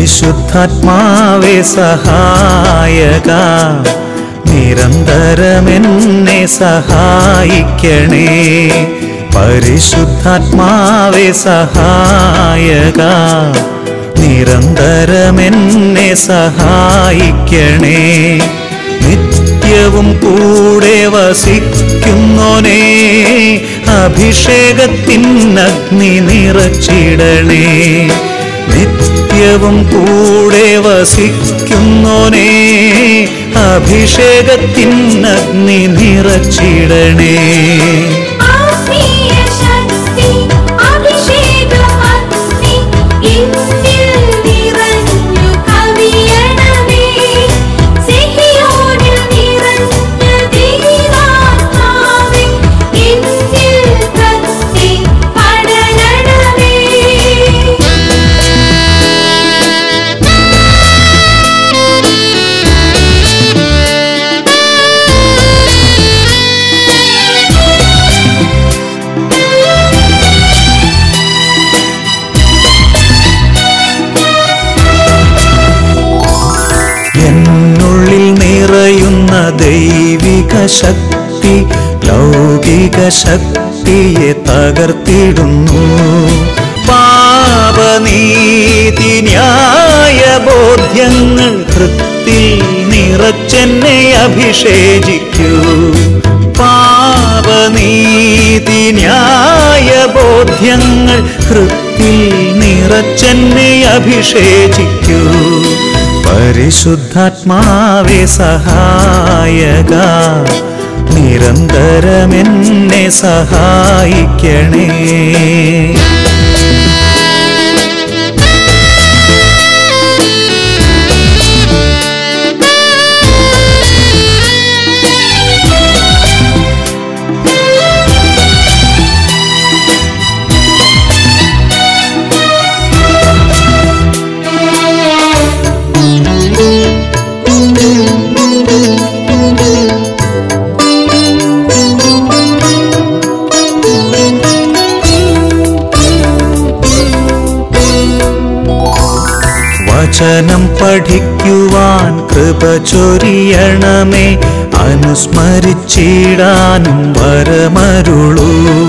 പരിശുദ്ധാത്മാവേ സഹായക, നിരന്തരമെന്നെ സഹായിക്കണേ. പരിശുദ്ധാത്മാവേ സഹായക, നിരന്തരമെന്നെ സഹായിക്കണേ. നിത്യവും കൂടെ വസിക്കുന്നോനേ, അഭിഷേകത്തിനഗ്നി നിറച്ചിടണേ. നിത്യവും കൂടെ വസിക്കുന്നോനേ, അഭിഷേകത്തിനഗ്നി നിറച്ചിടണേ. ദൈവിക ശക്തി ലൗകിക ശക്തിയെ തകർത്തിടുന്നു. പാപനീതി ന്യായ ബോധ്യങ്ങൾ ഹൃത്തിൽ നിറച്ചെന്നെ അഭിഷേചിക്കൂ. പാപനീതി ന്യായ ബോധ്യങ്ങൾ ഹൃത്തിൽ നിറച്ചെന്നെ അഭിഷേചിക്കൂ. പരിശുദ്ധാത്മാവേ സഹായക, നിരന്തരമെന്നെ സഹായിക്കണേ. വചനം പഠിക്കുവാൻ കൃപ ചൊരിയണമേ, അനുസ്മരിച്ചിടാനും വരമരുളൂ.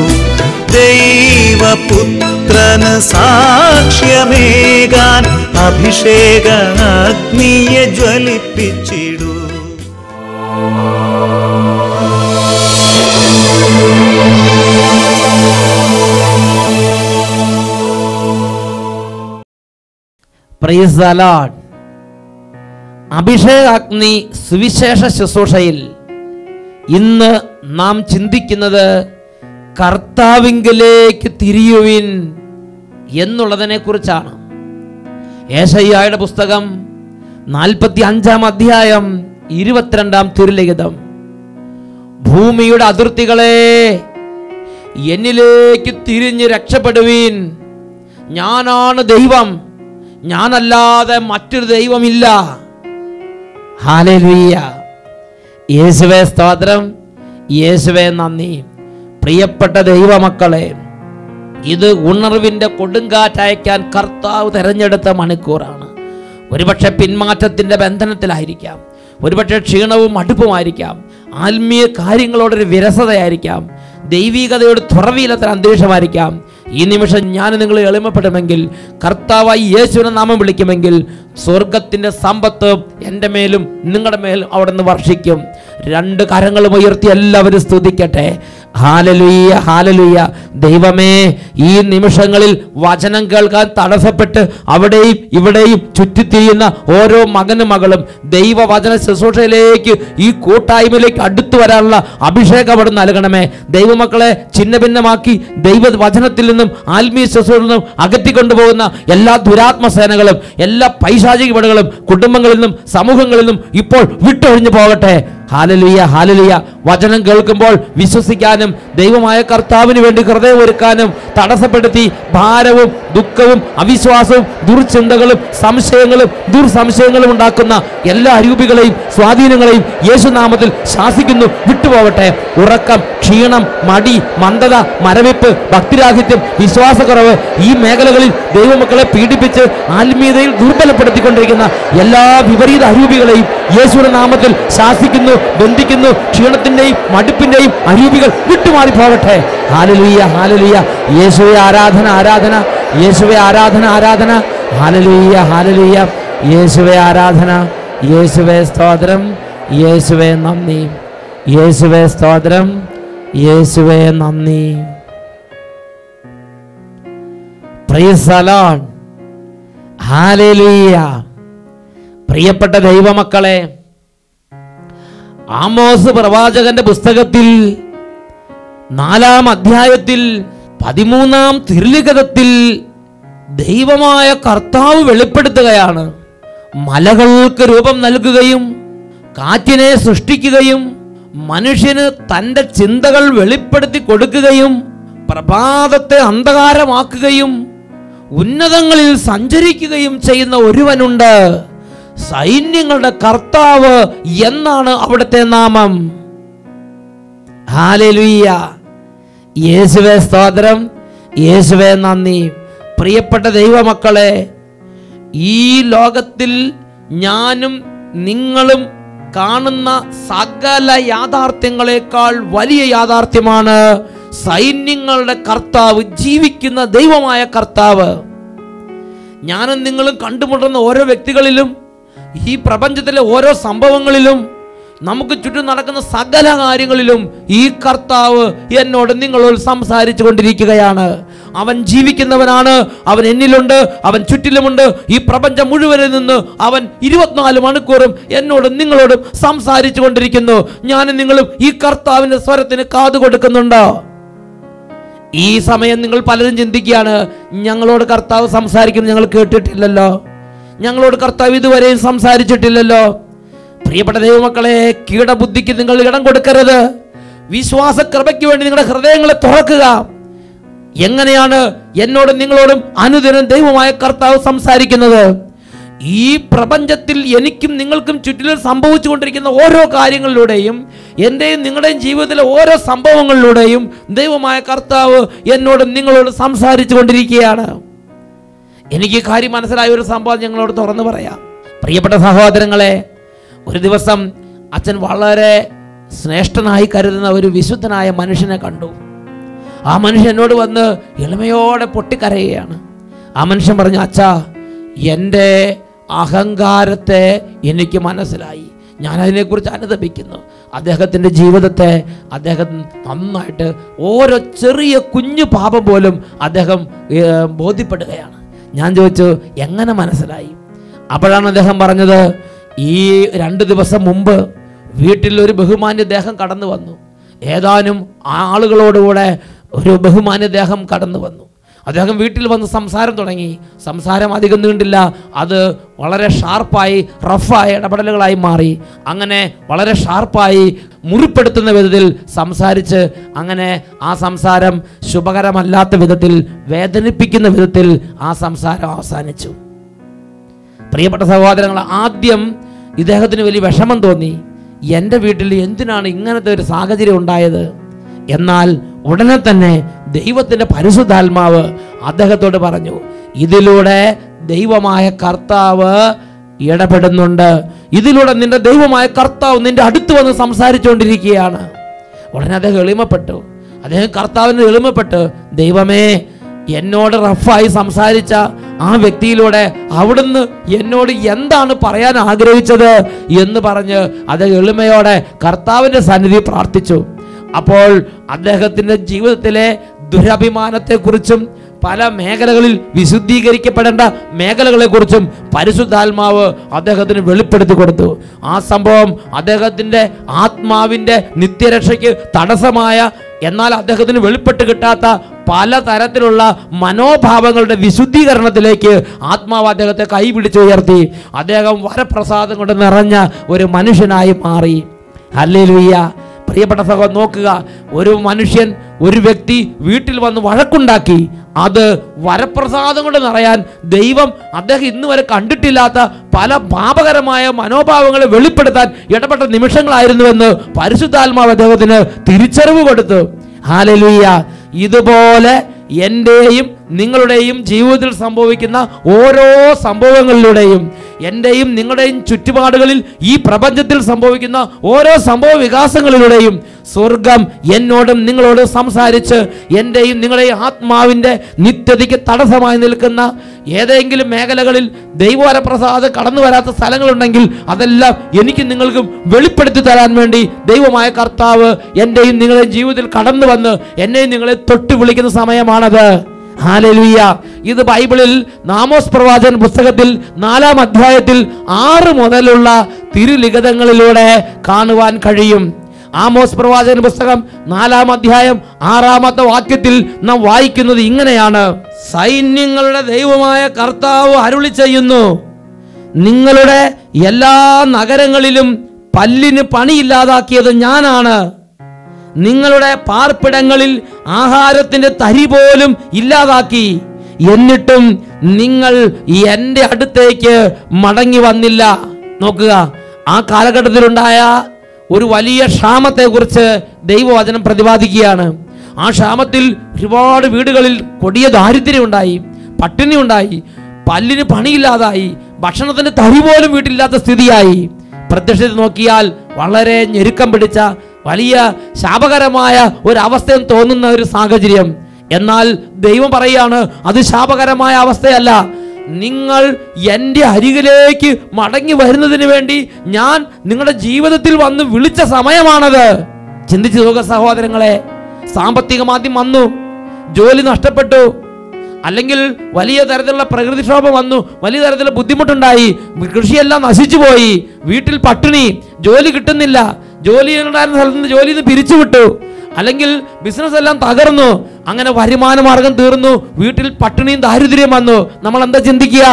ദൈവപുത്രന് സാക്ഷ്യമേകാൻ അഭിഷേക അഗ്നിയെ ജ്വലിപ്പിച്ചിടൂ. Praise the lord. അഭിഷേകാഗ്നി സുവിശേഷ ശുശ്രൂഷയിൽ ഇന്ന് നാം ചിന്തിക്കുന്നത് കർത്താവിങ്കലേക്ക് തിരിയുവിൻ എന്നുള്ളതിനെ കുറിച്ചാണ്. യേശയ്യായുടെ പുസ്തകം 45-ാം അധ്യായം 22-ാം തിരുലിഖിതം. ഭൂമിയുടെ അതിർത്തികളെ, എന്നിലേക്ക് തിരിഞ്ഞ് രക്ഷപ്പെടുവീൻ. ഞാനാണ് ദൈവം, ഞാനല്ലാതെ മറ്റൊരു ദൈവമില്ല. ഹല്ലേലൂയ. യേശുവേ സ്തോത്രം, യേശുവേ നന്ദി. പ്രിയപ്പെട്ട ദൈവമക്കളെ, ഇത് ഉണർവിൻ്റെ കൊടുങ്കാറ്റയക്കാൻ കർത്താവ് തിരഞ്ഞെടുത്ത മണിക്കൂറാണ്. ഒരുപക്ഷെ പിന്മാറ്റത്തിൻ്റെ ബന്ധനത്തിലായിരിക്കാം, ഒരുപക്ഷെ ക്ഷീണവും മടുപ്പുമായിരിക്കാം, ആത്മീയ കാര്യങ്ങളോടൊരു വിരസതയായിരിക്കാം, ദൈവികതയുടെ തുറവിയില്ലാത്ത അന്തരീക്ഷമായിരിക്കാം. ഈ നിമിഷം ഞാൻ നിങ്ങളെ എളിമപ്പെടുമെങ്കിൽ, കർത്താവായി യേശുവിനെ നാമം വിളിക്കുമെങ്കിൽ, സ്വർഗത്തിൻ്റെ സമ്പത്ത് എൻ്റെ മേലും നിങ്ങളുടെ മേലും അവിടെ നിന്ന് വർഷിക്കും. രണ്ട് കരങ്ങളും ഉയർത്തി എല്ലാവരും സ്തുതിക്കട്ടെ. ഹല്ലേലൂയ, ഹല്ലേലൂയ. ദൈവമേ, ഈ നിമിഷങ്ങളിൽ വചനം കേൾക്കാൻ തടസ്സപ്പെട്ട് അവിടെയും ഇവിടെയും ചുറ്റിത്തിരിയുന്ന ഓരോ മകനും മകളും ദൈവവചന ശുശ്രൂഷയിലേക്ക്, ഈ കൂട്ടായ്മയിലേക്ക് അടുത്തു വരാനുള്ള അഭിഷേകം അവിടെ നൽകണമേ. ദൈവമക്കളെ ഛിന്ന ഭിന്നമാക്കി ദൈവവചനത്തിൽ നിന്നും ആത്മീയ ശുശ്രൂഷയിൽ നിന്നും അകറ്റിക്കൊണ്ടുപോകുന്ന എല്ലാ ദുരാത്മസേനകളും, എല്ലാ പൈശാചിക പടകളും കുടുംബങ്ങളിൽ നിന്നും സമൂഹങ്ങളിൽ നിന്നും ഇപ്പോൾ വിട്ടൊഴിഞ്ഞു പോകട്ടെ. ഹാലലുയ, ഹാലലുയ. വചനം കേൾക്കുമ്പോൾ വിശ്വസിക്കാനും ദൈവമായ കർത്താവിന് വേണ്ടി ഹൃദയം ഒരുക്കാനും തടസ്സപ്പെടുത്തി ഭാരവും ദുഃഖവും അവിശ്വാസവും ദുർചിന്തകളും സംശയങ്ങളും ദുർസംശയങ്ങളും ഉണ്ടാക്കുന്ന എല്ലാ അരൂപികളെയും സ്വാധീനങ്ങളെയും യേശുനാമത്തിൽ ശാസിക്കുന്നു, വിട്ടുപോകട്ടെ. ഉറക്കം, ക്ഷീണം, മടി, മന്ദത, മരവിപ്പ്, ഭക്തിരാഹിത്യം, വിശ്വാസക്കുറവ്, ഈ മേഖലകളിൽ ദൈവമക്കളെ പീഡിപ്പിച്ച് ആത്മീയതയിൽ ദുർബലപ്പെടുത്തിക്കൊണ്ടിരിക്കുന്ന എല്ലാ വിപരീത അരൂപികളെയും യേശുവിന്റെ നാമത്തിൽ ശാസിക്കുന്നു, ബന്ധിക്കുന്നു. ക്ഷീണത്തിന്റെയും മടുപ്പിന്റെയും അരൂപികൾ വിട്ടുമാറി പോകട്ടെ. ഹല്ലേലൂയ, ഹല്ലേലൂയ. യേശുവേ ആരാധന, ആരാധന. യേശുവേ ആരാധന, ആരാധന. ഹല്ലേലൂയ, ഹല്ലേലൂയ. യേശുവേ ആരാധന. യേശുവേ സ്തോത്രം. യേശുവേ നന്ദി. യേശുവേ സ്തോത്രം. യേശുവേ നന്ദി. Praise the lord. ഹല്ലേലൂയ. പ്രിയപ്പെട്ട ദൈവമക്കളെ, ആമോസ് പ്രവാചകന്റെ പുസ്തകത്തിൽ 4-ാം അധ്യായത്തിൽ 13-ാം തിരുലിഖിതത്തിൽ ദൈവമായ കർത്താവ് വെളിപ്പെടുത്തുകയാണ്. മലകൾക്ക് രൂപം നൽകുകയും കാറ്റിനെ സൃഷ്ടിക്കുകയും മനുഷ്യന് തൻ്റെ ചിന്തകൾ വെളിപ്പെടുത്തി കൊടുക്കുകയും പ്രഭാതത്തെ അന്ധകാരമാക്കുകയും ഉന്നതങ്ങളിൽ സഞ്ചരിക്കുകയും ചെയ്യുന്ന ഒരുവനുണ്ട്. സൈന്യങ്ങളുടെ കർത്താവ് എന്നാണ് അവിടുത്തെ നാമം. ഹല്ലേലൂയ. യേശുവേ സ്തോത്രം. യേശുവേ നന്ദി. പ്രിയപ്പെട്ട ദൈവമക്കളെ, ഈ ലോകത്തിൽ ഞാനും നിങ്ങളും കാണുന്ന സകല യാഥാർത്ഥ്യങ്ങളെക്കാൾ വലിയ യാഥാർത്ഥ്യമാണ് സൈന്യങ്ങളുടെ കർത്താവ്, ജീവിക്കുന്ന ദൈവമായ കർത്താവ്. ഞാനും നിങ്ങളും കണ്ടുമുട്ടുന്ന ഓരോ വ്യക്തികളിലും, ഈ പ്രപഞ്ചത്തിലെ ഓരോ സംഭവങ്ങളിലും, നമുക്ക് ചുറ്റും നടക്കുന്ന സകല കാര്യങ്ങളിലും ഈ കർത്താവ് എന്നോട് നിങ്ങളോട് സംസാരിച്ചു കൊണ്ടിരിക്കുകയാണ്. അവൻ ജീവിക്കുന്നവനാണ്, അവൻ എന്നിലുണ്ട്, അവൻ ചുറ്റിലുമുണ്ട്. ഈ പ്രപഞ്ചം മുഴുവനിൽ നിന്ന് അവൻ 24 മണിക്കൂറും എന്നോടും നിങ്ങളോടും സംസാരിച്ചു കൊണ്ടിരിക്കുന്നു. ഞാനും നിങ്ങളും ഈ കർത്താവിന്റെ സ്വരത്തിന് കാതു കൊടുക്കുന്നുണ്ടോ? ഈ സമയം നിങ്ങൾ പലരും ചിന്തിക്കുകയാണ്, ഞങ്ങളോട് കർത്താവ് സംസാരിക്കുന്നത് ഞങ്ങൾ കേട്ടിട്ടില്ലല്ലോ, ഞങ്ങളോട് കർത്താവ് ഇതുവരെയും സംസാരിച്ചിട്ടില്ലല്ലോ. പ്രിയപ്പെട്ട ദൈവമക്കളെ, കീടബുദ്ധിക്ക് നിങ്ങൾ ഇടം കൊടുക്കരുത്. വിശ്വാസകൃപയ്ക്ക് വേണ്ടി നിങ്ങളുടെ ഹൃദയങ്ങളെ തുറക്കുക. എങ്ങനെയാണ് എന്നോടും നിങ്ങളോടും അനുദിനം ദൈവമായ കർത്താവ് സംസാരിക്കുന്നത്? ഈ പ്രപഞ്ചത്തിൽ എനിക്കും നിങ്ങൾക്കും ചുറ്റിലും സംഭവിച്ചു കൊണ്ടിരിക്കുന്ന ഓരോ കാര്യങ്ങളിലൂടെയും, എൻ്റെയും നിങ്ങളുടെയും ജീവിതത്തിലെ ഓരോ സംഭവങ്ങളിലൂടെയും ദൈവമായ കർത്താവ് എന്നോടും നിങ്ങളോട് സംസാരിച്ചു കൊണ്ടിരിക്കുകയാണ്. എനിക്ക് കാര്യം മനസ്സിലായ ഒരു സംഭവം ഞങ്ങളോട് തുറന്നു പറയാം. പ്രിയപ്പെട്ട സഹോദരങ്ങളെ, ഒരു ദിവസം അച്ഛൻ വളരെ ശ്രേഷ്ഠനായി കരുതുന്ന ഒരു വിശുദ്ധനായ മനുഷ്യനെ കണ്ടു. ആ മനുഷ്യൻ എന്നോട് വന്ന് എളിമയോടെ പൊട്ടിക്കരയുകയാണ്. ആ മനുഷ്യൻ പറഞ്ഞു, അച്ഛാ, എൻ്റെ അഹങ്കാരത്തെ എനിക്ക് മനസ്സിലായി, ഞാനതിനെക്കുറിച്ച് അനുതപിക്കുന്നു. അദ്ദേഹത്തിൻ്റെ ജീവിതത്തെ അദ്ദേഹം നന്നായിട്ട് ഓരോ ചെറിയ കുഞ്ഞു പാപം പോലും അദ്ദേഹം ബോധ്യപ്പെടുകയാണ്. ഞാൻ ചോദിച്ചു, എങ്ങനെ മനസ്സിലായി? അപ്പോഴാണ് അദ്ദേഹം പറഞ്ഞത്, ഈ 2 ദിവസം മുമ്പ് വീട്ടിൽ ഒരു ബഹുമാന്യദേഹം കടന്നു വന്നു. ഏതാനും ആളുകളോടുകൂടെ ഒരു ബഹുമാന്യദേഹം കടന്നു വന്നു. അദ്ദേഹം വീട്ടിൽ വന്ന് സംസാരം തുടങ്ങി. സംസാരം അധികം നീണ്ടില്ല, അത് വളരെ ഷാർപ്പായി, റഫായ ഇടപെടലുകളായി മാറി. അങ്ങനെ വളരെ ഷാർപ്പായി, മുറിപ്പെടുത്തുന്ന വിധത്തിൽ സംസാരിച്ച്, അങ്ങനെ ആ സംസാരം ശുഭകരമല്ലാത്ത വിധത്തിൽ, വേദനിപ്പിക്കുന്ന വിധത്തിൽ ആ സംസാരം അവസാനിച്ചു. പ്രിയപ്പെട്ട സഹോദരങ്ങൾ, ആദ്യം ഇദ്ദേഹത്തിന് വലിയ വിഷമം തോന്നി. എൻ്റെ വീട്ടിൽ എന്തിനാണ് ഇങ്ങനത്തെ ഒരു സാഹചര്യം ഉണ്ടായത്? എന്നാൽ ഉടനെ തന്നെ ദൈവത്തിൻ്റെ പരിശുദ്ധാത്മാവ് അദ്ദേഹത്തോട് പറഞ്ഞു, ഇതിലൂടെ ദൈവമായ കർത്താവ് ഇടപെടുന്നുണ്ട്, ഇതിലൂടെ നിന്റെ ദൈവമായ കർത്താവ് നിന്റെ അടുത്ത് വന്ന് സംസാരിച്ചുകൊണ്ടിരിക്കുകയാണ്. ഉടനെ അദ്ദേഹം എളിമപ്പെട്ടു. അദ്ദേഹം കർത്താവിന് എളിമപ്പെട്ട്, ദൈവമേ, എന്നോട് റഫായി സംസാരിച്ച ആ വ്യക്തിയിലൂടെ അവിടുന്ന് എന്നോട് എന്താണ് പറയാൻ ആഗ്രഹിച്ചത് എന്ന് പറഞ്ഞ് അദ്ദേഹം എളിമയോടെ കർത്താവിൻ്റെ സന്നിധി പ്രാർത്ഥിച്ചു. അപ്പോൾ അദ്ദേഹത്തിൻ്റെ ജീവിതത്തിലെ ദുരഭിമാനത്തെക്കുറിച്ചും പല മേഖലകളിൽ വിശുദ്ധീകരിക്കപ്പെടേണ്ട മേഖലകളെക്കുറിച്ചും പരിശുദ്ധാത്മാവ് അദ്ദേഹത്തിന് വെളിപ്പെടുത്തി കൊടുത്തു. ആ സംഭവം അദ്ദേഹത്തിൻ്റെ ആത്മാവിൻ്റെ നിത്യരക്ഷയ്ക്ക് തടസ്സമായ, എന്നാൽ അദ്ദേഹത്തിന് വെളിപ്പെട്ട് കിട്ടാത്ത പലതരത്തിലുള്ള മനോഭാവങ്ങളുടെ വിശുദ്ധീകരണത്തിലേക്ക് ആത്മാവ് അദ്ദേഹത്തെ കൈപിടിച്ചുയർത്തി. അദ്ദേഹം വരപ്രസാദം കൊണ്ട് നിറഞ്ഞ ഒരു മനുഷ്യനായി മാറി. ഹല്ലേലൂയ. പ്രിയപ്പെട്ട സഹോദരൻ, നോക്കുക, ഒരു മനുഷ്യൻ, ഒരു വ്യക്തി വീട്ടിൽ വന്ന് വഴക്കുണ്ടാക്കി. അത് വരപ്രസാദം കൊണ്ട് നിറയാൻ ദൈവം അദ്ദേഹം ഇന്ന് വരെ കണ്ടിട്ടില്ലാത്ത പല പാപകരമായ മനോഭാവങ്ങളെ വെളിപ്പെടുത്താൻ ഇടപെട്ട നിമിഷങ്ങളായിരുന്നുവെന്ന് പരിശുദ്ധാത്മാവ് അദ്ദേഹത്തിന് തിരിച്ചറിവ് കൊടുത്തു. ഹല്ലേലൂയ. ഇതുപോലെ എൻ്റെയും നിങ്ങളുടെയും ജീവിതത്തിൽ സംഭവിക്കുന്ന ഓരോ സംഭവങ്ങളിലൂടെയും, എൻ്റെയും നിങ്ങളുടെയും ചുറ്റുപാടുകളിൽ ഈ പ്രപഞ്ചത്തിൽ സംഭവിക്കുന്ന ഓരോ സംഭവ വികാസങ്ങളിലൂടെയും സ്വർഗം എന്നോടും നിങ്ങളോടും സംസാരിച്ച് എൻ്റെയും നിങ്ങളുടെയും ആത്മാവിൻ്റെ നിത്യതയ്ക്ക് തടസ്സമായി നിൽക്കുന്ന ഏതെങ്കിലും മേഖലകളിൽ ദൈവവരപ്രസാദം കടന്നു വരാത്ത സ്ഥലങ്ങളുണ്ടെങ്കിൽ അതെല്ലാം എനിക്ക് നിങ്ങൾക്കും വെളിപ്പെടുത്തി തരാൻ വേണ്ടി ദൈവമായ കർത്താവ് എൻ്റെയും നിങ്ങളുടെയും ജീവിതത്തിൽ കടന്നു വന്ന് എന്നെയും നിങ്ങളെ തൊട്ട് വിളിക്കുന്ന സമയമാണത്. ഹല്ലേലൂയ. ഇത് ബൈബിളിൽ ആമോസ് പ്രവാചകൻ പുസ്തകത്തിൽ 4-ാം അധ്യായത്തിൽ 6 മുതലുള്ള തിരുലിഖിതങ്ങളിലൂടെ കാണുവാൻ കഴിയും. ആമോസ് പ്രവാചകൻ പുസ്തകം 4-ാം അധ്യായം 6-ാമത്തെ വാക്യത്തിൽ നാം വായിക്കുന്നത് ഇങ്ങനെയാണ്: സൈന്യങ്ങളുടെ ദൈവമായ കർത്താവ് അരുളി ചെയ്യുന്നു, നിങ്ങളുടെ എല്ലാ നഗരങ്ങളിലും പല്ലിന് പണിയില്ലാതാക്കിയത് ഞാനാണ്. നിങ്ങളുടെ പാർപ്പിടങ്ങളിൽ ആഹാരത്തിന്റെ തരി പോലും ഇല്ലാതാക്കി. എന്നിട്ടും നിങ്ങൾ എൻ്റെ അടുത്തേക്ക് മടങ്ങി വന്നില്ല. നോക്കുക, ആ കാലഘട്ടത്തിലുണ്ടായ ഒരു വലിയ ക്ഷാമത്തെക്കുറിച്ച് ദൈവവചനം പ്രതിപാദിക്കുകയാണ്. ആ ക്ഷാമത്തിൽ ഒരുപാട് വീടുകളിൽ കൊടിയ ദാരിദ്ര്യം ഉണ്ടായി, പട്ടിണി ഉണ്ടായി, പല്ലിന് പണിയില്ലാതായി, ഭക്ഷണത്തിന് തരി പോലും വീട്ടിലില്ലാത്ത സ്ഥിതിയായി. പ്രത്യക്ഷത്തിൽ നോക്കിയാൽ വളരെ ഞെരുക്കം പിടിച്ച വലിയ ശാപകരമായ ഒരവസ്ഥ തോന്നുന്ന ഒരു സാഹചര്യം. എന്നാൽ ദൈവം പറയാണ്, അത് ശാപകരമായ അവസ്ഥയല്ല. നിങ്ങൾ എൻ്റെ അരികിലേക്ക് മടങ്ങി വരുന്നതിന് വേണ്ടി ഞാൻ നിങ്ങളുടെ ജീവിതത്തിൽ വന്ന് വിളിച്ച സമയമാണത്. ചിന്തിച്ചു നോക്കുക സഹോദരങ്ങളെ. സാമ്പത്തികമാദ്യം വന്നു, ജോലി നഷ്ടപ്പെട്ടു, അല്ലെങ്കിൽ വലിയ തരത്തിലുള്ള പ്രകൃതിക്ഷോഭം വന്നു, വലിയ തരത്തിലുള്ള ബുദ്ധിമുട്ടുണ്ടായി, കൃഷിയെല്ലാം നശിച്ചു പോയി, വീട്ടിൽ പട്ടിണി, ജോലി കിട്ടുന്നില്ല, ജോലി ഉണ്ടായിരുന്ന സ്ഥലത്ത് നിന്ന് ജോലിയിൽ നിന്ന് പിരിച്ചുവിട്ടു, അല്ലെങ്കിൽ ബിസിനസ് എല്ലാം തകർന്നു, അങ്ങനെ വരുമാന മാർഗം തീർന്നു, വീട്ടിൽ പട്ടിണിയും ദാരിദ്ര്യം വന്നു. നമ്മൾ എന്താ ചിന്തിക്കുക?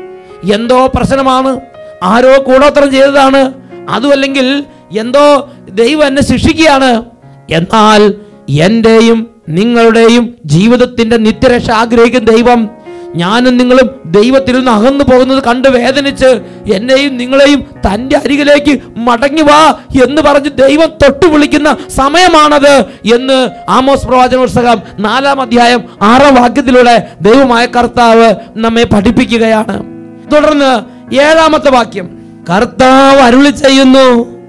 എന്തോ പ്രശ്നമാണ്, ആരോ കൂടോത്രം ചെയ്തതാണ്, അതുമല്ലെങ്കിൽ എന്തോ ദൈവം എന്നെ ശിക്ഷിക്കുകയാണ്. എന്നാൽ എൻ്റെയും നിങ്ങളുടെയും ജീവിതത്തിന്റെ നിത്യരക്ഷ ആഗ്രഹിക്കുന്ന ദൈവം, ഞാനും നിങ്ങളും ദൈവത്തിൽ നിന്ന് അകന്നു പോകുന്നത് കണ്ട് വേദനിച്ച് എന്നെയും നിങ്ങളെയും തൻ്റെ അരികിലേക്ക് മടങ്ങി വാ എന്ന് പറഞ്ഞ് ദൈവം തൊട്ടു വിളിക്കുന്ന സമയമാണത് എന്ന് ആമോസ് പ്രവാചക പുസ്തകം 4-ാം അധ്യായം 6-ാം വാക്യത്തിലൂടെ ദൈവമായ കർത്താവ് നമ്മെ പഠിപ്പിക്കുകയാണ്. തുടർന്ന് 7-ാമത്തെ വാക്യം, കർത്താവ് അരുളി ചെയ്യുന്നു,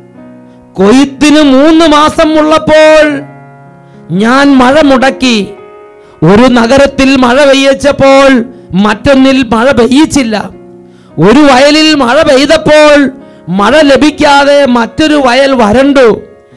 കൊയ്ത്തിന് 3 മാസം ഉള്ളപ്പോൾ ഞാൻ മഴ മുടക്കി. ഒരു നഗരത്തിൽ മഴ പെയ്യിച്ചപ്പോൾ മറ്റൊന്നിൽ മഴ പെയ്യിച്ചില്ല. ഒരു വയലിൽ മഴ പെയ്തപ്പോൾ മഴ ലഭിക്കാതെ മറ്റൊരു വയൽ വരണ്ടു.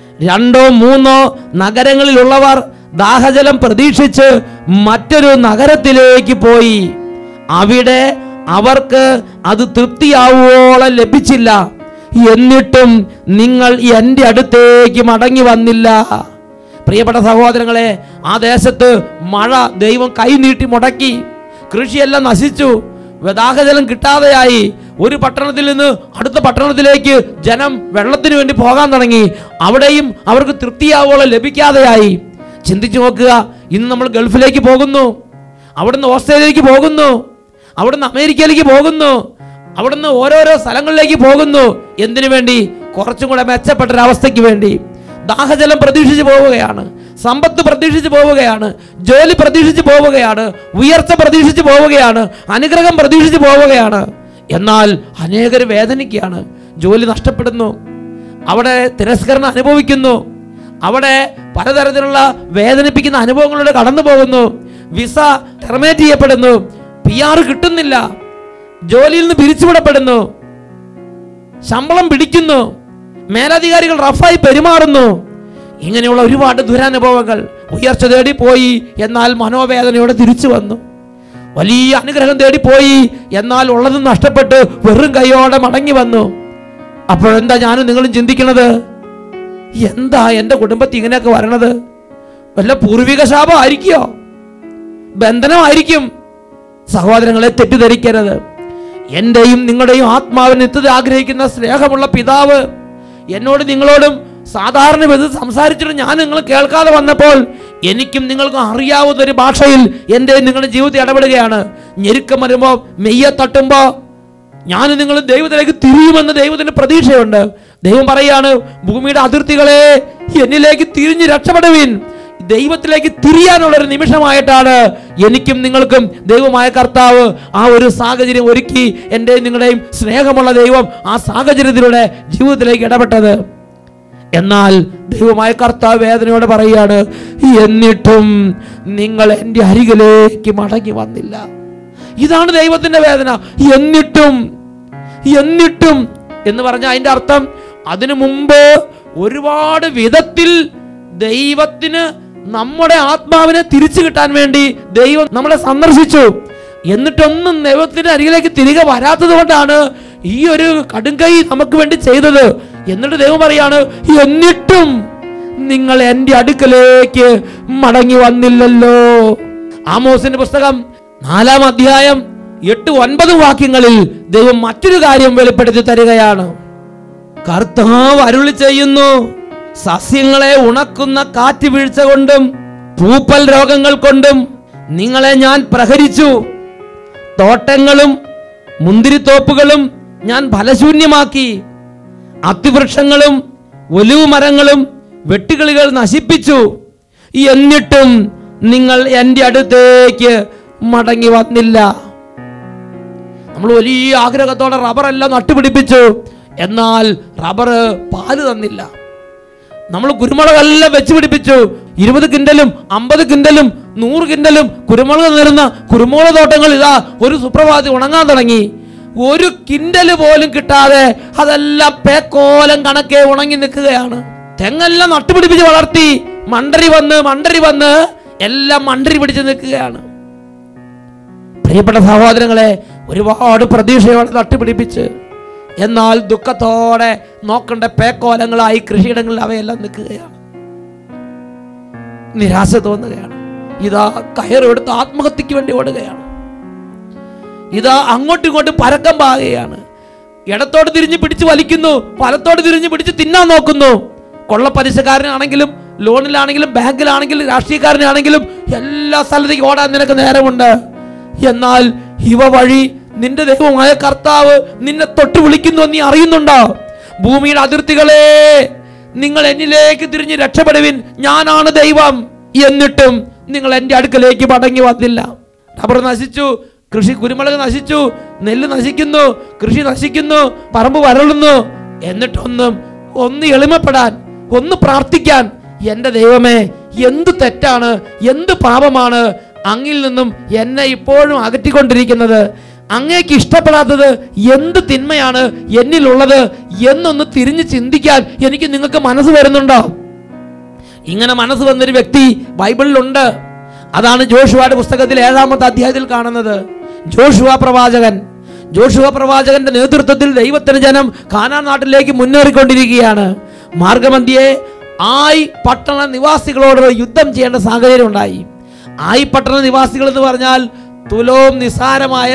2 3 നഗരങ്ങളിലുള്ളവർ ദാഹജലം പ്രതീക്ഷിച്ച് മറ്റൊരു നഗരത്തിലേക്ക് പോയി. അവിടെ അവർക്ക് അത് തൃപ്തിയാവുവോളം ലഭിച്ചില്ല. എന്നിട്ടും നിങ്ങൾ എൻ്റെ അടുത്തേക്ക് മടങ്ങി വന്നില്ല. പ്രിയപ്പെട്ട സഹോദരങ്ങളെ, ആ ദേശത്ത് മഴ ദൈവം കൈനീട്ടി മുടക്കി, കൃഷിയെല്ലാം നശിച്ചു, ദാഹജലം കിട്ടാതെയായി. ഒരു പട്ടണത്തിൽ നിന്ന് അടുത്ത പട്ടണത്തിലേക്ക് ജനം വെള്ളത്തിന് വേണ്ടി പോകാൻ തുടങ്ങി. അവിടെയും അവർക്ക് തൃപ്തിയാവോളം ലഭിക്കാതെയായി. ചിന്തിച്ചു നോക്കുക, ഇന്ന് നമ്മൾ ഗൾഫിലേക്ക് പോകുന്നു, അവിടുന്ന് ഓസ്ട്രേലിയയിലേക്ക് പോകുന്നു, അവിടുന്ന് അമേരിക്കയിലേക്ക് പോകുന്നു, അവിടുന്ന് ഓരോരോ സ്ഥലങ്ങളിലേക്ക് പോകുന്നു. എന്തിനു വേണ്ടി? കുറച്ചും കൂടെ മെച്ചപ്പെട്ടൊരവസ്ഥയ്ക്ക് വേണ്ടി. ദാഹജലം പ്രതീക്ഷിച്ച് പോവുകയാണ്, സമ്പത്ത് പ്രതീക്ഷിച്ച് പോവുകയാണ്, ജോലി പ്രതീക്ഷിച്ച് പോവുകയാണ്, ഉയർച്ച പ്രതീക്ഷിച്ച് പോവുകയാണ്, അനുഗ്രഹം പ്രതീക്ഷിച്ച് പോവുകയാണ്. എന്നാൽ അനേകർ വേദനിക്കുകയാണ്, ജോലി നഷ്ടപ്പെടുന്നു, അവിടെ തിരസ്കരണം അനുഭവിക്കുന്നു, അവിടെ പലതരത്തിലുള്ള വേദനിപ്പിക്കുന്ന അനുഭവങ്ങളിലൂടെ കടന്നു പോകുന്നു, വിസ ടെർമിനേറ്റ് ചെയ്യപ്പെടുന്നു, PR കിട്ടുന്നില്ല, ജോലിയിൽ നിന്ന് പിരിച്ചുവിടപ്പെടുന്നു, ശമ്പളം പിടിക്കുന്നു, മേലധികാരികൾ റഫായി പെരുമാറുന്നു. ഇങ്ങനെയുള്ള ഒരുപാട് ദുരനുഭവങ്ങൾ. ഉയർച്ച തേടി പോയി, എന്നാൽ മനോവേദനയോടെ തിരിച്ചു വന്നു. വലിയ അനുഗ്രഹം തേടി പോയി, എന്നാൽ ഉള്ളതും നഷ്ടപ്പെട്ട് വെറും കൈയോടെ മടങ്ങി വന്നു. അപ്പോഴെന്താ ഞാനും നിങ്ങളും ചിന്തിക്കണത്? എന്താ എൻ്റെ കുടുംബത്തിൽ ഇങ്ങനെയൊക്കെ വരണത്? വല്ല പൂർവിക ശാപം ആയിരിക്കോ? ബന്ധനമായിരിക്കും? സഹോദരങ്ങളെ, തെറ്റിദ്ധരിക്കരുത്. എൻ്റെയും നിങ്ങളുടെയും ആത്മാവിന് നിത്യത ആഗ്രഹിക്കുന്ന സ്നേഹമുള്ള പിതാവ് എന്നോട് നിങ്ങളോടും സാധാരണ വിധത്തിൽ സംസാരിച്ചിട്ട് ഞാൻ നിങ്ങൾ കേൾക്കാതെ വന്നപ്പോൾ എനിക്കും നിങ്ങൾക്കും അറിയാവുന്ന ഒരു ഭാഷയിൽ എൻ്റെ നിങ്ങളുടെ ജീവിതത്തിൽ ഇടപെടുകയാണ്. ഞെരുക്കം വരുമ്പോൾ, മെയ്യെ തട്ടുമ്പോൾ ഞാൻ നിങ്ങൾ ദൈവത്തിലേക്ക് തിരിയുമെന്ന് ദൈവത്തിന് പ്രതീക്ഷയുണ്ട്. ദൈവം പറയാണ്, ഭൂമിയുടെ അതിർത്തികളെ എന്നിലേക്ക് തിരിഞ്ഞ് രക്ഷപ്പെടുവിൻ. ദൈവത്തിലേക്ക് തിരിയാനുള്ളൊരു നിമിഷമായിട്ടാണ് എനിക്കും നിങ്ങൾക്കും ദൈവമായ കർത്താവ് ആ ഒരു സാഹചര്യം ഒരുക്കി. എൻ്റെയും നിങ്ങളുടെയും സ്നേഹമുള്ള ദൈവം ആ സാഹചര്യത്തിലൂടെ ജീവിതത്തിലേക്ക് ഇടപെട്ടത്. എന്നാൽ ദൈവമായ കർത്താവ് വേദനയോടെ പറയുകയാണ്, എന്നിട്ടും നിങ്ങൾ എൻ്റെ അരികിലേക്ക് മടങ്ങി വന്നില്ല. ഇതാണ് ദൈവത്തിന്റെ വേദന. എന്നിട്ടും എന്ന് പറഞ്ഞാൽ അതിന്റെ അർത്ഥം അതിനു മുമ്പ് ഒരുപാട് വിധത്തിൽ ദൈവത്തിന് നമ്മുടെ ആത്മാവിനെ തിരിച്ചു കിട്ടാൻ വേണ്ടി ദൈവം നമ്മളെ സന്ദർശിച്ചു. എന്നിട്ടൊന്നും ദൈവത്തിന്റെ അരികിലേക്ക് തിരികെ വരാത്തത് കൊണ്ടാണ് ഈ ഒരു കടുംകൈ നമുക്ക് വേണ്ടി ചെയ്തത്. എന്നിട്ട് ദൈവം പറയാണ്, എന്നിട്ടും നിങ്ങൾ എൻ്റെ അടുക്കലേക്ക് മടങ്ങി വന്നില്ലല്ലോ. ആമോസിന്റെ പുസ്തകം 4-ാം അധ്യായം 8-9 വാക്യങ്ങളിൽ ദൈവം മറ്റൊരു കാര്യം വെളിപ്പെടുത്തി തരികയാണ്. കർത്താവ് അരുളി ചെയ്യുന്നു, സസ്യങ്ങളെ ഉണക്കുന്ന കാറ്റ് വീഴ്ച കൊണ്ടും പൂപ്പൽ രോഗങ്ങൾ കൊണ്ടും നിങ്ങളെ ഞാൻ പ്രഹരിച്ചു. തോട്ടങ്ങളും മുന്തിരിത്തോപ്പുകളും ഞാൻ ഫലശൂന്യമാക്കി. അത്തിവൃക്ഷങ്ങളും ഒലിവ് മരങ്ങളും വെട്ടുകിളികൾ നശിപ്പിച്ചു. എന്നിട്ടും നിങ്ങൾ എൻ്റെ അടുത്തേക്ക് മടങ്ങി വന്നില്ല. നമ്മൾ വലിയ ആഗ്രഹത്തോടെ റബ്ബറെല്ലാം നട്ടുപിടിപ്പിച്ചു, എന്നാൽ റബ്ബർ പാല് തന്നില്ല. നമ്മൾ കുരുമുളകെല്ലാം വെച്ച് പിടിപ്പിച്ചു. 20 കിൻഡലും 50 കിൻഡലും 100 കിൻഡലും കുരുമുളക് നിറഞ്ഞ കുരുമുളക് തോട്ടങ്ങൾ ഇതാ ഒരു സുപ്രഭാതത്തിൽ ഉണങ്ങാൻ തുടങ്ങി. 1 കിൻഡല് പോലും കിട്ടാതെ അതെല്ലാം പേക്കോലം കണക്കെ ഉണങ്ങി നിൽക്കുകയാണ്. തെങ്ങെല്ലാം നട്ടുപിടിപ്പിച്ച് വളർത്തി, മണ്ടരി വന്ന് എല്ലാം മണ്ടരി പിടിച്ച് നിൽക്കുകയാണ്. പ്രിയപ്പെട്ട സഹോദരങ്ങളെ, ഒരുപാട് പ്രതീക്ഷയോടെ നട്ടുപിടിപ്പിച്ച്, എന്നാൽ ദുഃഖത്തോടെ നോക്കേണ്ട പേക്കോലങ്ങളായി കൃഷിയിടങ്ങളിൽ അവയെല്ലാം നിൽക്കുകയാണ്. നിരാശ തോന്നുകയാണ്. ഇതാ കയറെടുത്ത് ആത്മഹത്യക്ക് വേണ്ടി ഓടുകയാണ്. ഇതാ അങ്ങോട്ടും ഇങ്ങോട്ടും പരക്കം പാകുകയാണ്. ഇടത്തോട് തിരിഞ്ഞ് പിടിച്ച് വലിക്കുന്നു, വലത്തോട് തിരിഞ്ഞ് പിടിച്ച് തിന്നാൻ നോക്കുന്നു. കൊള്ളപ്പലിശക്കാരനാണെങ്കിലും ലോണിലാണെങ്കിലും ബാങ്കിലാണെങ്കിലും രാഷ്ട്രീയക്കാരനാണെങ്കിലും എല്ലാ സ്ഥലത്തേക്ക് ഓടാൻ നിനക്ക് നേരമുണ്ട്. എന്നാൽ ഇവ വഴി നിന്റെ ദൈവമായ കർത്താവ് നിന്നെ തൊട്ട് വിളിക്കുന്നു. നീ അറിയുന്നുണ്ടോ? ഭൂമിയുടെ അതിർത്തികളെ നിങ്ങൾ എന്നിലേക്ക് തിരിഞ്ഞ് രക്ഷപ്പെടുവിൻ, ഞാനാണ് ദൈവം. എന്നിട്ടും നിങ്ങൾ എൻ്റെ അടുക്കലേക്ക് മടങ്ങി വന്നില്ല. റബ്ബർ നശിച്ചു, കുരുമുളക് നശിച്ചു, നെല്ല് നശിക്കുന്നു, കൃഷി നശിക്കുന്നു, പറമ്പ് വരളുന്നു. എന്നിട്ടൊന്നും ഒന്ന് എളിമപ്പെടാൻ, ഒന്ന് പ്രാർത്ഥിക്കാൻ, എൻ്റെ ദൈവമേ എന്ത് തെറ്റാണ്, എന്ത് പാപമാണ് അങ്ങിൽ നിന്നും എന്നെ ഇപ്പോഴും അകറ്റിക്കൊണ്ടിരിക്കുന്നത്, അങ്ങേക്ക് ഇഷ്ടപ്പെടാത്തത് എന്ത് തിന്മയാണ് എന്നിലുള്ളത് എന്നൊന്ന് തിരിഞ്ഞ് ചിന്തിക്കാൻ എനിക്ക് നിങ്ങൾക്ക് മനസ്സ് വരുന്നുണ്ടോ? ഇങ്ങനെ മനസ്സ് വന്നൊരു വ്യക്തി ബൈബിളിലുണ്ട്. അതാണ് ജോഷുവയുടെ പുസ്തകത്തിൽ 7-ാമത്തെ അധ്യായത്തിൽ കാണുന്നത്. ജോഷുവ പ്രവാചകന്റെ നേതൃത്വത്തിൽ ദൈവത്തിന്റെ ജനം കാനാൻ നാട്ടിലേക്ക് മുന്നേറിക്കൊണ്ടിരിക്കുകയാണ്. മാർഗമധ്യേ ആയി പട്ടണ നിവാസികളോട് യുദ്ധം ചെയ്യേണ്ട സാഹചര്യം ഉണ്ടായി. ആയി പട്ടണ നിവാസികൾ എന്ന് പറഞ്ഞാൽ തുലോം നിസാരമായ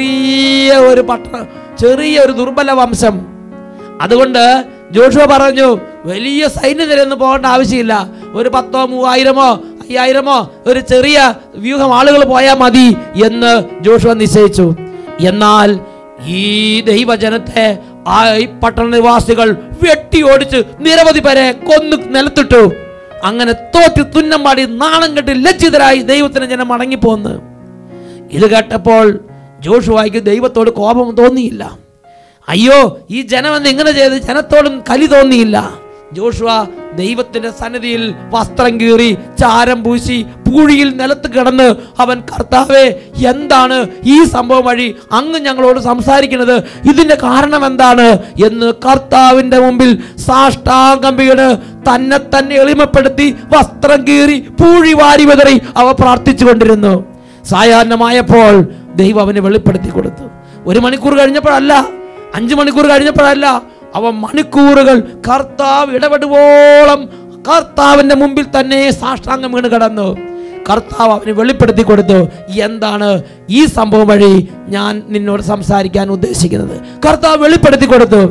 ചെറിയൊരു ദുർബല വംശം. അതുകൊണ്ട് ജോഷുവ പറഞ്ഞു, വലിയ സൈന്യനിരയൊന്നും പോകേണ്ട ആവശ്യമില്ല, ഒരു 10,000, 3,000, 5,000 ഒരു ചെറിയ വ്യൂഹം ആളുകൾ പോയാൽ മതി എന്ന് ജോഷുവ നിശ്ചയിച്ചു. എന്നാൽ ഈ ദൈവജനത്തെ ഈ പട്ടണ നിവാസികൾ വെട്ടി ഓടിച്ച് നിരവധി പേരെ കൊന്നു നിലത്തിട്ടു. അങ്ങനെ തോറ്റ് തുന്നം പാടി നാണം കെട്ടി ലജ്ജിതരായി ദൈവത്തിന് ജനം മടങ്ങിപ്പോന്ന്. ഇത് കേട്ടപ്പോൾ ജോഷുവയ്ക്ക് ദൈവത്തോട് കോപം തോന്നിയില്ല. അയ്യോ, ഈ ജനം എന്ന് ഇങ്ങനെ ചെയ്ത് ജനത്തോടും കലി തോന്നിയില്ല. ജോഷുവ ദൈവത്തിന്റെ സന്നിധിയിൽ വസ്ത്രം കീറി ചാരം പൂശി പൂഴിയിൽ നിലത്ത് കിടന്ന് അവൻ, കർത്താവേ, എന്താണ് ഈ സംഭവം വഴി അങ്ങ് ഞങ്ങളോട് സംസാരിക്കുന്നത്? ഇതിന്റെ കാരണം എന്താണ് എന്ന് കർത്താവിന്റെ മുമ്പിൽ സാഷ്ടാംഗം വീണ് തന്നെ എളിമപ്പെടുത്തി വസ്ത്രം കീറി പൂഴി വാരി വിതറി അവ പ്രാർത്ഥിച്ചു കൊണ്ടിരുന്നു. സായാഹ്നമായപ്പോൾ ദൈവം അവനെ വെളിപ്പെടുത്തി കൊടുത്തു. 1 മണിക്കൂർ കഴിഞ്ഞപ്പോഴല്ല, 5 മണിക്കൂർ കഴിഞ്ഞപ്പോഴല്ല, അവ മണിക്കൂറുകൾ കർത്താവ് ഇടപെടുവോളം കർത്താവിന്റെ മുമ്പിൽ തന്നെ സാഷ്ടാംഗം വീണ് കിടന്നു. കർത്താവ് അവന് വെളിപ്പെടുത്തി കൊടുത്തു, എന്താണ് ഈ സംഭവം വഴി ഞാൻ നിന്നോട് സംസാരിക്കാൻ ഉദ്ദേശിക്കുന്നത്. കർത്താവ് വെളിപ്പെടുത്തി കൊടുത്തു.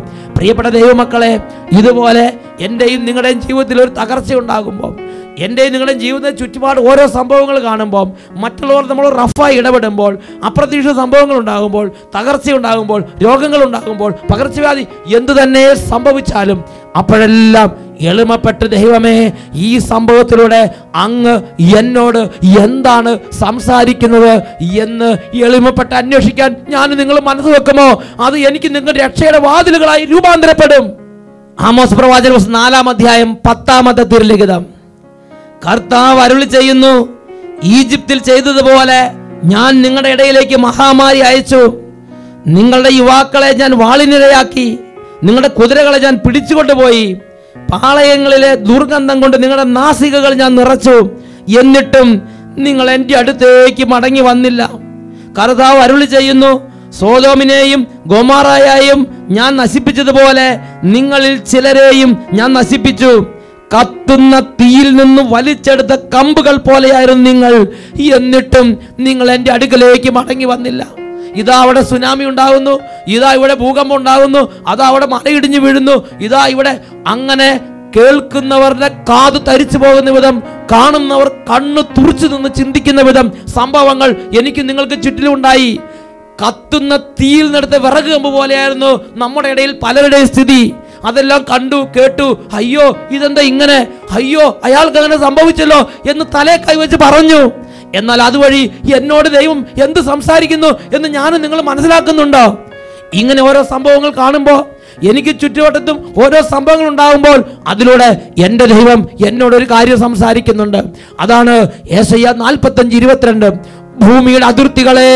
പ്രിയപ്പെട്ട ദൈവമക്കളെ, ഇതുപോലെ എൻ്റെയും നിങ്ങളുടെയും ജീവിതത്തിൽ ഒരു തകർച്ച ഉണ്ടാകുമ്പോൾ, എൻ്റെയും നിങ്ങളുടെയും ജീവിതത്തിൽ ചുറ്റുപാട് ഓരോ സംഭവങ്ങൾ കാണുമ്പോൾ, മറ്റുള്ളവർ നമ്മൾ റഫായി ഇടപെടുമ്പോൾ, അപ്രതീക്ഷിത സംഭവങ്ങൾ ഉണ്ടാകുമ്പോൾ, തകർച്ച ഉണ്ടാകുമ്പോൾ, രോഗങ്ങൾ ഉണ്ടാകുമ്പോൾ, പകർച്ചവ്യാധി എന്തു തന്നെ സംഭവിച്ചാലും അപ്പോഴെല്ലാം എളിമപ്പെട്ട് ദൈവമേ, ഈ സംഭവത്തിലൂടെ അങ്ങ് എന്നോട് എന്താണ് സംസാരിക്കുന്നത് എന്ന് എളിമപ്പെട്ട് അന്വേഷിക്കാൻ ഞാൻ നിങ്ങൾ മനസ്സ് വെക്കുമോ, അത് എനിക്ക് നിങ്ങളുടെ രക്ഷയുടെ വാതിലുകളായി രൂപാന്തരപ്പെടും. ആമോസ് പ്രവാചകൻ 4-ാം അധ്യായം 10-ാമത്തെ തിരുലിഖിതം. കർത്താവ് അരുളി ചെയ്യുന്നു, ഈജിപ്തിൽ ചെയ്തതുപോലെ ഞാൻ നിങ്ങളുടെ ഇടയിലേക്ക് മഹാമാരി അയച്ചു. നിങ്ങളുടെ യുവാക്കളെ ഞാൻ വാളിനിരയാക്കി, നിങ്ങളുടെ കുതിരകളെ ഞാൻ പിടിച്ചുകൊണ്ടുപോയി, പാളയങ്ങളിലെ ദുർഗന്ധം കൊണ്ട് നിങ്ങളുടെ നാസികകൾ ഞാൻ നിറച്ചു. എന്നിട്ടും നിങ്ങൾ എൻ്റെ അടുത്തേക്ക് മടങ്ങി വന്നില്ല. കർത്താവ് അരുളി ചെയ്യുന്നു, സോദോമിനെയും ഗൊമോറയെയും ഞാൻ നശിപ്പിച്ചതുപോലെ നിങ്ങളിൽ ചിലരെയും ഞാൻ നശിപ്പിച്ചു. കത്തുന്ന തീയിൽ നിന്ന് വലിച്ചെടുത്ത കമ്പുകൾ പോലെയായിരുന്നു നിങ്ങൾ. എന്നിട്ടും നിങ്ങൾ എൻ്റെ അടുക്കലേക്ക് മടങ്ങി വന്നില്ല. ഇതാ അവിടെ സുനാമി ഉണ്ടാകുന്നു, ഇതാ ഇവിടെ ഭൂകമ്പം ഉണ്ടാകുന്നു, അതാ അവിടെ മലയിടിഞ്ഞു വീഴുന്നു, ഇതാ ഇവിടെ അങ്ങനെ കേൾക്കുന്നവരുടെ കാത് തരിച്ചു പോകുന്ന വിധം, കാണുന്നവർ കണ്ണ് തുറിച്ചു നിന്ന് ചിന്തിക്കുന്ന വിധം സംഭവങ്ങൾ എനിക്ക് നിങ്ങൾക്ക് ചുറ്റിലുണ്ടായി. കത്തുന്ന തീയിൽ നിന്നെടുത്ത വിറക് കമ്പ് പോലെയായിരുന്നു നമ്മുടെ ഇടയിൽ പലരുടെയും സ്ഥിതി. അതെല്ലാം കണ്ടു കേട്ടു, അയ്യോ ഇതെന്താ ഇങ്ങനെ, അയ്യോ അയാൾക്ക് അങ്ങനെ സംഭവിച്ചല്ലോ എന്ന് തലേ കൈവച്ച് പറഞ്ഞു. എന്നാൽ അതുവഴി എന്നോട് ദൈവം എന്ത് സംസാരിക്കുന്നു എന്ന് ഞാനും നിങ്ങൾ മനസ്സിലാക്കുന്നുണ്ടോ? ഇങ്ങനെ ഓരോ സംഭവങ്ങൾ കാണുമ്പോൾ, എനിക്ക് ചുറ്റുവട്ടത്തും ഓരോ സംഭവങ്ങൾ ഉണ്ടാകുമ്പോൾ അതിലൂടെ എൻ്റെ ദൈവം എന്നോടൊരു കാര്യം സംസാരിക്കുന്നുണ്ട്. അതാണ് യെശയ്യാ 45:22. ഭൂമിയുടെ അതിർത്തികളെ,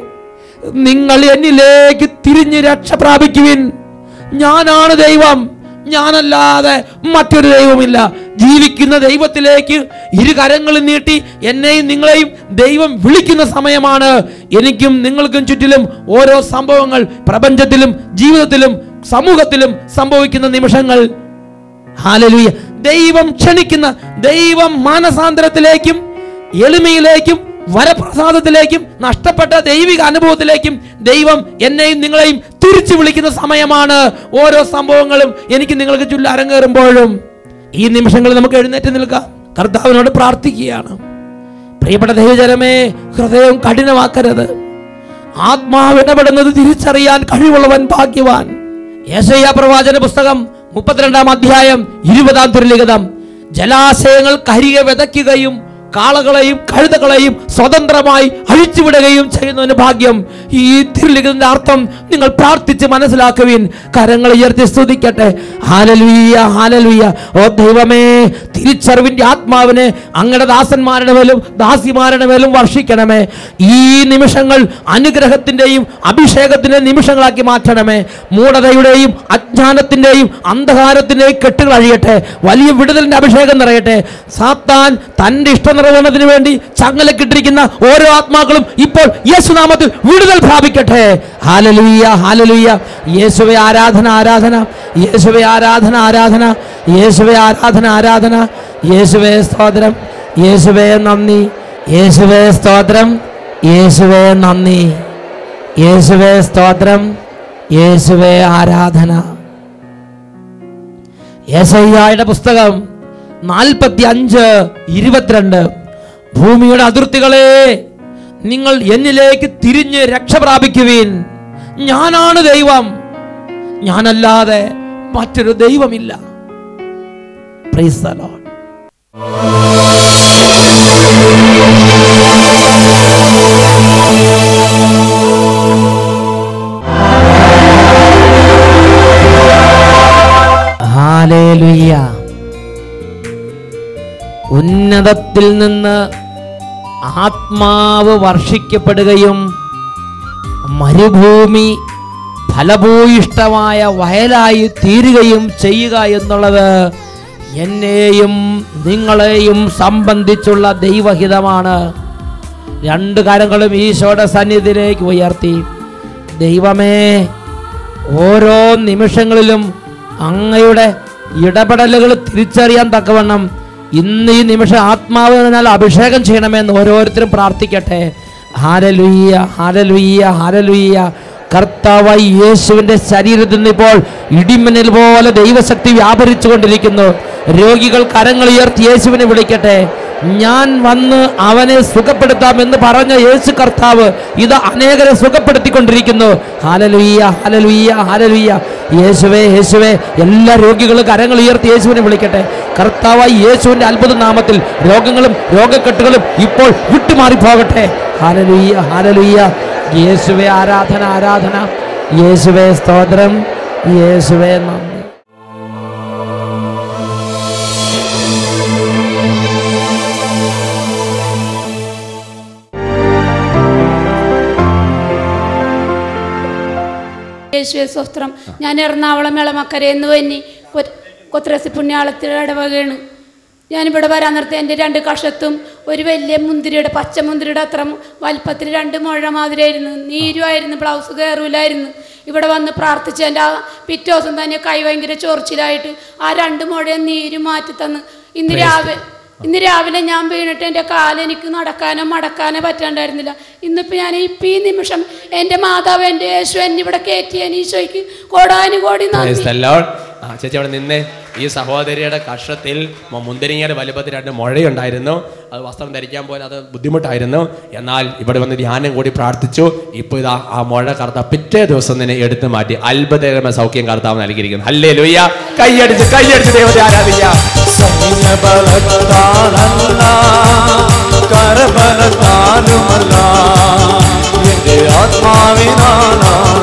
നിങ്ങൾ എന്നിലേക്ക് തിരിഞ്ഞ് രക്ഷ പ്രാപിക്കുവിൻ. ഞാനാണ് ദൈവം, ഞാനല്ലാതെ മറ്റൊരു ദൈവമില്ല. ജീവിക്കുന്ന ദൈവത്തിലേക്ക് ഇരുകരങ്ങളും നീട്ടി എന്നെയും നിങ്ങളെയും ദൈവം വിളിക്കുന്ന സമയമാണ്. എനിക്കും നിങ്ങൾക്കും ചുറ്റിലും ഓരോ സംഭവങ്ങൾ പ്രപഞ്ചത്തിലും ജീവിതത്തിലും സമൂഹത്തിലും സംഭവിക്കുന്ന നിമിഷങ്ങൾ. ഹല്ലേലൂയ. ദൈവം ക്ഷണിക്കുന്ന, ദൈവം മാനസാന്തരത്തിലേക്കും എളിമയിലേക്കും വരപ്രസാദത്തിലേക്കും നഷ്ടപ്പെട്ട ദൈവിക അനുഭവത്തിലേക്കും ദൈവം എന്നെയും നിങ്ങളെയും തിരിച്ചു വിളിക്കുന്ന സമയമാണ്. ഓരോ സംഭവങ്ങളും എനിക്ക് നിങ്ങൾക്ക് ചുറ്റും അരങ്ങേറുമ്പോഴും ഈ നിമിഷങ്ങളിൽ നമുക്ക് എഴുന്നേറ്റ് നിൽക്കാം, കർത്താവിനോട് പ്രാർത്ഥിക്കുകയാണ്. പ്രിയപ്പെട്ട ദൈവജനമേ, ഹൃദയം കഠിനമാക്കരുത്. ആത്മാവ് ഇടപെടുന്നത് തിരിച്ചറിയാൻ കഴിവുള്ളവൻ ഭാഗ്യവാൻ. യെശയ്യാ പ്രവാചന പുസ്തകം 32-ാം അധ്യായം 20-ാം തിരുലിഖിതം. ജലാശയങ്ങൾ കരികെ വിതയ്ക്കുകയും കാളകളെയും കഴുതകളെയും സ്വതന്ത്രമായി അഴിച്ചുവിടുകയും ചെയ്യുന്നതിന് ഭാഗ്യം. ഈ തിരുലിഖിതത്തിന്റെ അർത്ഥം നിങ്ങൾ പ്രാർത്ഥിച്ച് മനസ്സിലാക്കുവിൻ. കരങ്ങൾ ഉയർത്തി സ്തുതിക്കട്ടെ. ഹല്ലേലൂയ, ഹല്ലേലൂയ. ഓ ദൈവമേ, തിരിച്ചറിവിന്റെ ആത്മാവിനെ അങ്ങയുടെ ദാസന്മാരുടെ മേലും ദാസിമാരുടെ മേലും വർഷിക്കണമേ. ഈ നിമിഷങ്ങൾ അനുഗ്രഹത്തിന്റെയും അഭിഷേകത്തിന്റെയും നിമിഷങ്ങളാക്കി മാറ്റണമേ. മൂഢതയുടെയും അജ്ഞാനത്തിന്റെയും അന്ധകാരത്തിന്റെയും കെട്ടുകൾ അഴിയട്ടെ. വലിയ വിടുതലിന്റെ അഭിഷേകം നിറയട്ടെ. സാത്താൻ തന്റെ ഇഷ്ട നിറവേണത്തിന് വേണ്ടി ചങ്ങലക്കിട്ടിരിക്കുന്ന ഓരോ ആത്മാക്കളും ഇപ്പോൾ യേശുനാമത്തിൽ വിടുതൽ പ്രാപിക്കട്ടെ. ഹല്ലേലൂയ, ഹല്ലേലൂയ. യേശുവേ ആരാധന, ആരാധന. യേശുവേ ആരാധന, ആരാധന. യേശുവേ ആരാധന, ആരാധന. യേശുവേ സ്തോത്രം, യേശുവേ നന്ദി, യേശുവേ സ്തോത്രം, യേശുവേ നന്ദി, യേശുവേ സ്തോത്രം, യേശുവേ ആരാധന. യെശയ്യായുടെ പുസ്തകം 45:22. ഭൂമിയുടെ അതിർത്തികളെ, നിങ്ങൾ എന്നിലേക്ക് തിരിഞ്ഞ് രക്ഷ പ്രാപിക്കുവിൻ. ഞാനാണ് ദൈവം, ഞാനല്ലാതെ മറ്റൊരു ദൈവമില്ല. Praise the lord. ഹല്ലേലൂയ. ഉന്നതത്തിൽ നിന്ന് ആത്മാവ് വർഷിക്കപ്പെടുകയും മരുഭൂമി ഫലഭൂയിഷ്ടമായ വയലായി തീരുകയും ചെയ്യുക എന്നുള്ളത് എന്നെയും നിങ്ങളെയും സംബന്ധിച്ചുള്ള ദൈവഹിതമാണ്. രണ്ട് കരങ്ങളും ഈശോയുടെ സന്നിധിയിലേക്ക് ഉയർത്തി, ദൈവമേ, ഓരോ നിമിഷങ്ങളിലും അങ്ങയുടെ ഇടപെടലുകൾ തിരിച്ചറിയാൻ തക്കവണ്ണം ഇന്ന് ഈ നിമിഷം ആത്മാവിനാൽ അഭിഷേകം ചെയ്യണമെന്ന് ഓരോരുത്തരും പ്രാർത്ഥിക്കട്ടെ. Hallelujah, hallelujah, hallelujah. കർത്താവായി യേശുവിന്റെ ശരീരത്തിൽ നിന്ന് ഇപ്പോൾ ഇടിമിന്നൽ പോലെ ദൈവശക്തി വ്യാപരിച്ചു കൊണ്ടിരിക്കുന്നു. രോഗികൾ കരങ്ങൾ ഉയർത്തി യേശുവിനെ വിളിക്കട്ടെ. ഞാൻ വന്ന് അവനെ സുഖപ്പെടുത്താമെന്ന് പറഞ്ഞ യേശു കർത്താവ് ഇത് അനേകരെ സുഖപ്പെടുത്തിക്കൊണ്ടിരിക്കുന്നു. ഹല്ലേലൂയ, ഹല്ലേലൂയ, ഹല്ലേലൂയ. യേശുവേ, യേശുവേ. എല്ലാ രോഗികളും കരങ്ങൾ ഉയർത്തി യേശുവിനെ വിളിക്കട്ടെ. കർത്താവായി യേശുവിന്റെ അത്ഭുത നാമത്തിൽ രോഗങ്ങളും രോഗക്കെട്ടുകളും ഇപ്പോൾ വിട്ടുമാറി പോകട്ടെ. ഹല്ലേലൂയ, ഹല്ലേലൂയ. യേശുവേ ആരാധന, ആരാധന. യേശുവേ സ്തോത്രം, യേശുവേ നന്ദി. യേശുവേ സ്തോത്രം. ഞാൻ എറണാകുളം എളമക്കരയെന്ന് വന്നി കൊത്രസി പുണ്യാളത്തിൻ്റെ ഇടവകയാണ്. ഞാനിവിടെ വരാൻ നിർത്തി എൻ്റെ 2 കഷത്തും ഒരു വലിയ മുന്തിരിയുടെ പച്ച മുന്തിരിയുടെ അത്ര വലിപ്പത്തിൽ 2 മുഴ മാതിരിയായിരുന്നു. നീരുമായിരുന്നു, ബ്ലൗസ് കയറൂലായിരുന്നു. ഇവിടെ വന്ന് പ്രാർത്ഥിച്ച് എൻ്റെ ആ പിറ്റേ ദിവസം തന്നെ കൈ ഭയങ്കര ചൊറിച്ചിലായിട്ട് ആ 2 മുഴയും നീര് മാറ്റി തന്ന് ഇന്ന് രാവിലെ ഞാൻ വീണിട്ട് എൻ്റെ കാലെനിക്ക് നടക്കാനോ മടക്കാനോ പറ്റാണ്ടായിരുന്നില്ല. ഇന്നിപ്പോൾ ഞാൻ ഈ നിമിഷം എൻ്റെ മാതാവ് എൻ്റെ യേശു എന്നെ ഇവിടെ കയറ്റി ഈശോയ്ക്ക് കോടാനുകോടി ചേച്ചി അവിടെ നിന്നേ. ഈ സഹോദരിയുടെ കഷത്തിൽ മുന്തിരിങ്ങയുടെ വലുപ്പത്തിൽ 2 മുഴയുണ്ടായിരുന്നു. അത് വസ്ത്രം ധരിക്കാൻ പോലും അത് ബുദ്ധിമുട്ടായിരുന്നു. എന്നാൽ ഇവിടെ വന്ന് ധ്യാനം കൂടി പ്രാർത്ഥിച്ചു. ഇപ്പോൾ ഇതാ ആ മുഴ കർത്താവ് പിറ്റേ ദിവസം തന്നെ എടുത്തു മാറ്റി അത്ഭുതകരമായ സൗഖ്യം കർത്താവ് നൽകിയിരിക്കുന്നു. ഹല്ലേലൂയ. കൈയടിച്ച് ദൈവത്തെ ആരാധിക്കാം. ആത്മാവിനാണ്